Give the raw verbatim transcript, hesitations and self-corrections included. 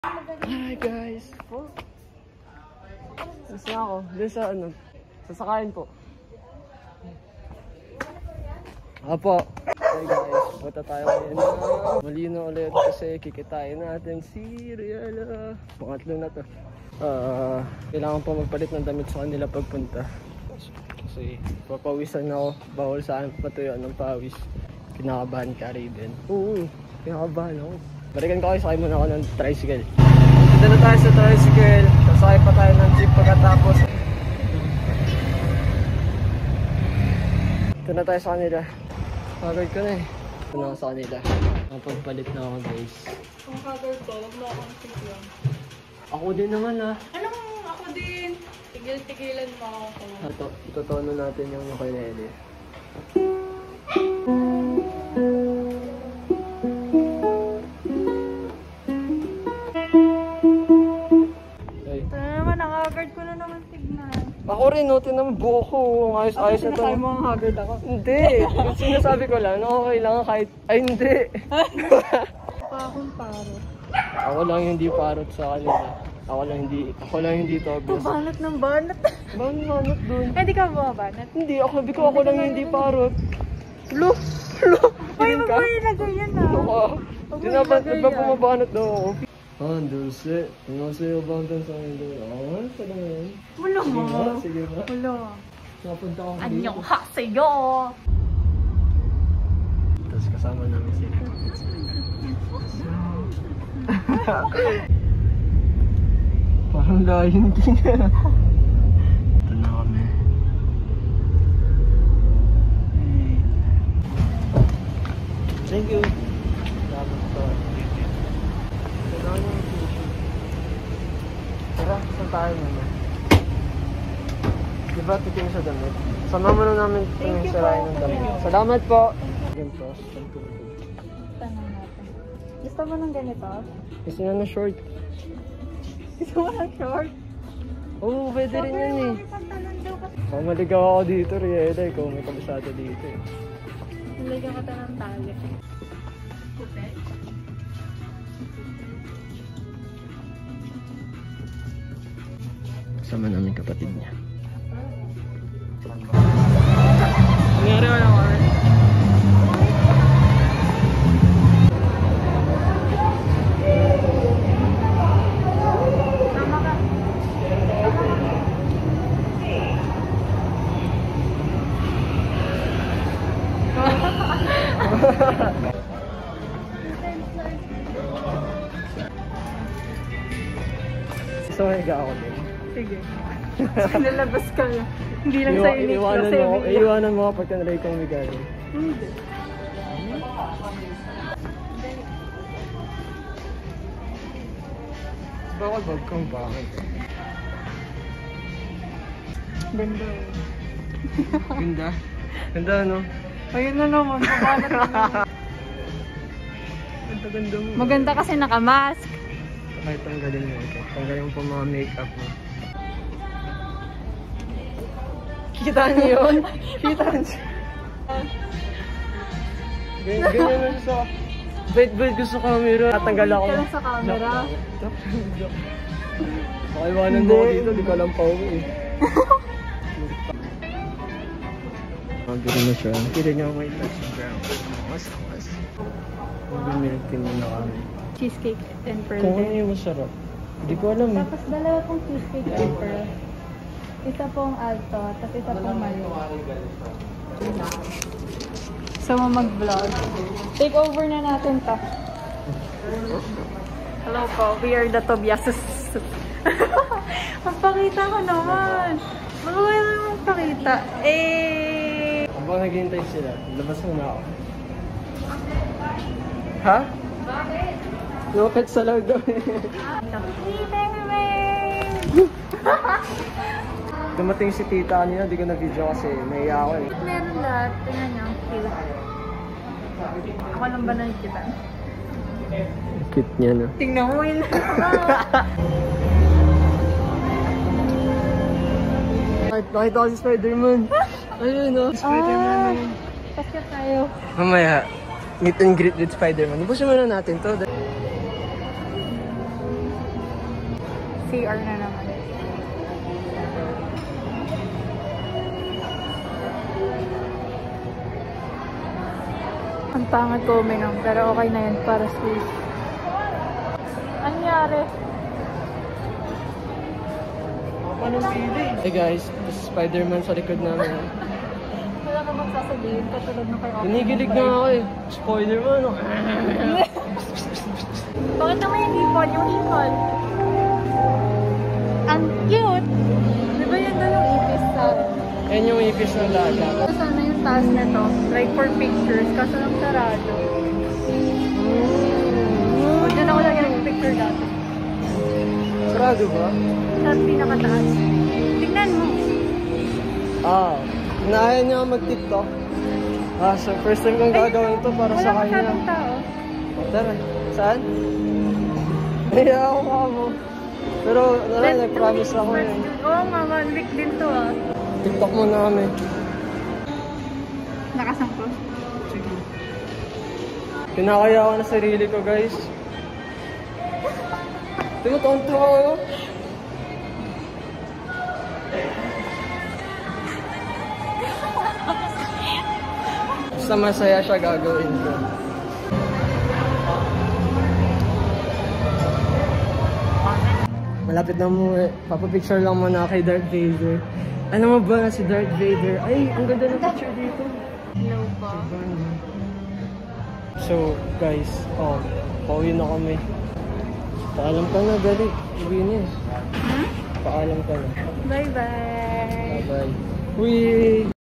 Hi guys! Po? Gusto ako. Doon sa ano? Sasakayin po. Apo! Hi guys! Punta tayo ngayon na malino ulit kasi kikitain natin si Ryella. Pangatlo na to. Uh, kailangan po magpalit ng damit sa kanila pagpunta. Kasi papawisan ako. Bawal sa akin patuyuan ng pawis. Kinakabahan ka rin din. Oo, kinakabahan ako. Balikan ko kayo, sakay muna ako ng tricycle. Dito na tayo sa tricycle. Sasakay pa tayo ng jeep pagkatapos. Ito na tayo sa kanila. Haggard ko na eh. Ito na ako sa kanila. Napagpalit na ako guys. Kung haggard ko, wag mo akong tigyan. Ako din naman ah. Anong ako din? Tigil-tigilan mo ako. Ito, itotono natin yung ukulele. Ako rin, no, tinang buo ko. Ayos, ayos na to. Sinasabi mo ang haggard ako? Hindi. Sinasabi ko lang, no, kailangan kahit... Ay, hindi. Pa akong paro. Ako lang hindi parot sa kanila. Ako lang hindi, ako lang hindi to obvious. Banat ng banat. Banat, banat dun. Eh, di ka bumabanat? Hindi, ako sabi ko ako lang hindi parot. Lo, lo. Uy, wag mo ilagay yan ah. Ako. Di na ba, di ba bumabanat daw ako? Ah, dulce. Tingnan sa'yo bang dun sa akin doon? Ah, saan na yan? Wala mo. Sige nga, sige nga. Wala. Napunta ako dito. Anyong ha sa'yo. Tapos kasama namin sila. Parang lahin din. Ito na kami. Thank you. Salamat po. Tara, saan tayo naman? Diba titingin sa damit? Sama mo na namin tingin sa lain ng damit. Salamat po! Ganito, ang tubig. Tanong natin. Gusto mo ng ganito? Gusto na na short. Gusto mo ng short? Oo, oh, pwede rin yan eh. Oh, maligaw ako dito, Ryella. Ikaw may kabisado dito eh. Nalagyan ka ta ng tali. Puti? Kasama namin kapatid niya. Nangyari wala ko rin. Tama ka. Gusto mo higa ako din? Sige. Nalabas ka na. Hindi lang Iwa, sa'yo ni iwanan Close. mo, iwanan mo kapag kanalay kong higa din. Hindi. Bakit wag kang bakit? Ganda. Ganda? Ganda no? Ayun na naman. Mabanat na naman. Ganda-ganda mo. Maganda kasi nakamask. Kahit tanggalin mo ito. Tanggalin mo pa mga make-up mo. Kita niyo yun? Kita niyo? Ganyan, ganyan na siya sa... Wait, wait, gusto camera. Tatanggal ako. Ka lang sa camera. Pakaiwanan mo ako dito, di ka lang pa uwi eh. Magano na siya. Hindi niya may touch ground. Mas, mas. Mag-milk tea muna kami. Cheesecake and pearl. Kung ano yung masarap. Hindi ko alam. Tapos dalawa pong cheesecake and pearl. Isa pong alto, tapos isa pong mali. So mo mag-vlog. Take over na natin to. Hello po, we are the Tobiases. Magpakita ko naman. Magpakita naman magpakita. Eh... Habang naghihintay sila, labas muna ako. Ha? Bakit? No pets sa loob daw eh. Dumating si tita kanina, di ko na video kasi naiya ako eh. Meron lahat. Tingnan niyo. Cute. Ako lang ba nakikita? Cute niya no. Tingnan mo yun. Nakita ko si Spider-Man. Ayun no. Spider-Man. Ah, pasya tayo. Mamaya, meet and greet with Spider-Man. Ipusin muna natin to. C R na naman. Ang pangat ko uminom, pero okay na yan para squeeze. Anyari? Hey guys, Spider-Man sa likod namin. Wala ka bang sasabihin? Katulad ng kay Open. Hinigilig na ako eh. Spider-Man. Oh. Bakit naman yung hipon? Yung hipon? Ang cute! Di ba yan doon yung ipis sa... Yan yung ipis ng daga. Sana yung taas na to, like for pictures, kaso lang sarado. Mm. Diyan ako lagi nag-picture dati. Sarado ba? Sa pinakataas. Tingnan mo. Ah, naayan niya mag-tiktok. Ah, so first time kong gagawin ito para Wala sa kanya. Wala masyadong tao. O, tara. Saan? Ay, ako ka mo. Pero, wala, nag-promise ako yun. Oo nga, one week din to ah. TikTok muna kami. Nakasangko. Sige. Kinakaya ko na sarili ko, guys. Tumutonto ako. Basta masaya siya gagawin ko. Malapit na mo eh. Papapicture lang muna kay Darth Vader. Ano mo ba na si Darth Vader? Ay, ang ganda ng picture dito. Hello pa. So, guys, oh, pauwi na kami. Paalam ka na, dali. Uwi na eh. Hmm? Paalam ka na. Bye-bye. Bye-bye. Uy!